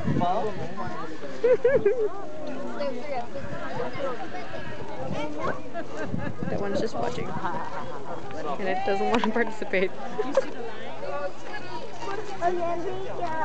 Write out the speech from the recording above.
That one's just watching. And it doesn't want to participate. Oh, yeah,